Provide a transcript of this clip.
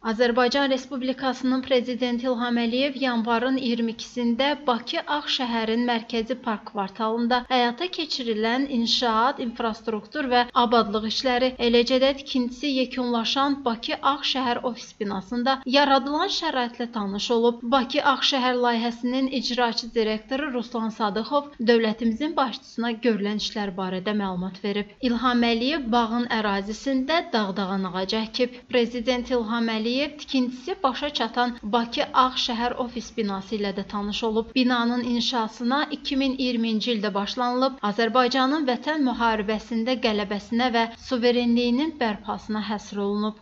Azərbaycan Respublikasının Prezidenti İlham Əliyev yanvarın 22-sində Bakı Ağşəhərin mərkəzi park kvartalında həyata keçirilən inşaat, infrastruktur və abadlıq işləri, eləcə də tikintisi yekunlaşan Bakı Ağşəhər ofis binasında yaradılan şəraitlə tanış olub. Bakı Ağşəhər layihəsinin icraçı direktoru Ruslan Sadıxov dövlətimizin başçısına görülən işlər barədə məlumat verib. İlham Əliyev bağın ərazisində dağdağan ağac əkib. Prezident İlham Əliyev tikintisi başa çatan Bakı Ağşəhər ofis binası ilə də tanış olub. Binanın inşasına 2020-ci ildə başlanılıb. Azərbaycanın vətən müharibəsində qələbəsinə və suverenliyinin bərpasına həsr olunub.